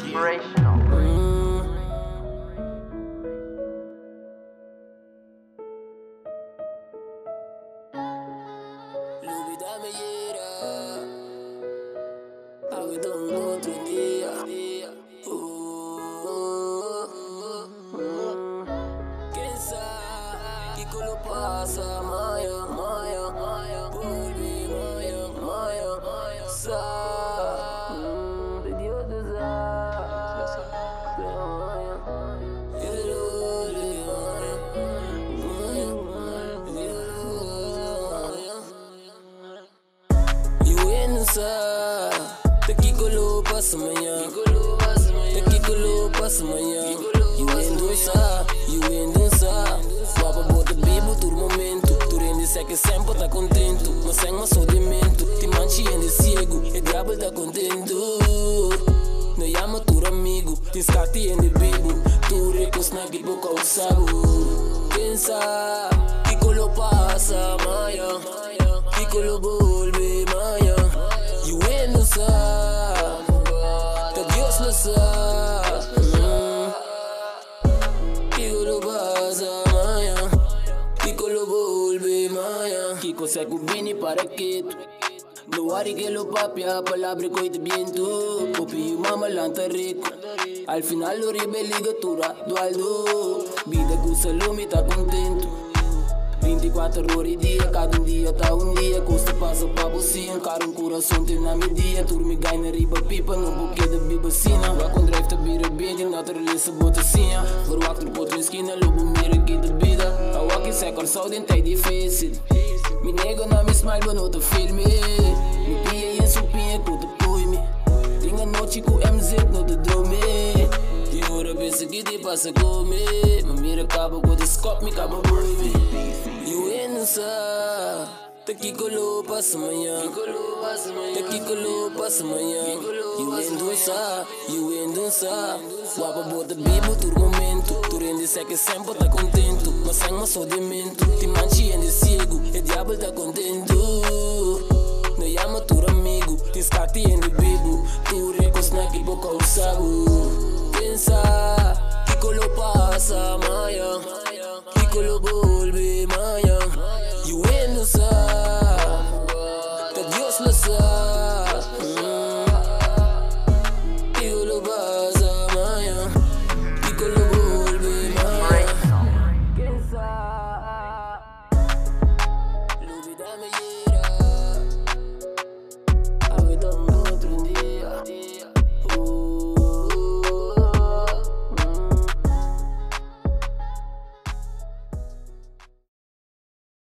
Inspirational. Lubida me hiera, ahorita un otro día. ¿Quién sabe qué lo pasa? Maya, Maya, Maya, volví, Maya, Maya, Maya, de Dios te Daqui colou passa amanhã, daqui colou passa amanhã. You ain't dançar, you ain't dançar. Papa bota bibo todo momento. Tu rende que sempre tá contento. Mas sem uma só de mento. Te manche ainda cego, e diabo tá contento. Não chama tu amigo, te escate ainda bibo. Tu recos na que boca o sago. Pensa, que colou passa amanhã, que colou volve amanhã. You ain't no sabe, que Dios lo sabe. Kiko lo pasa amanhã, Kiko lo volve amanhã. Kiko se cubini para quieto. No worry que lo papia, palabra coite viento. Copi y mama lanta rico. Al final lo rebeligatura do Aldo. Vida com salome tá contento. 24 horas dia, cada dia tá dia. Custa passa pra você, cara coração tem na media. Turme ganha na riba pipa, no buquê da bibacina. Vai com drive tá vira bem, naturaleza bota sinha. Por o actor por esquina, lobo mira aqui da vida. A walk se acor dentro é difícil. Me nego na me smile, mas não tá filme. Me pia e supinha, que tu põe-me. Tem a noite com MZ, não te dorme. De hora pensa que te passa comer. Mas mira acaba com o scope, me acaba boi. You ain't no sabe, daqui colou passa amanhã, daqui colou passa amanhã. You ain't dançar, you ain't dançar. Guapa bota bibo todo momento. Tu rende que sempre tá contento. Mas sem uma só de mento. Te manche ainda cego, e diabo tá contento. Não chama tu amigo, te escate ainda bibo. Tu recos na que boca o sago. Pensa, que colou passa amanhã, que colou volve.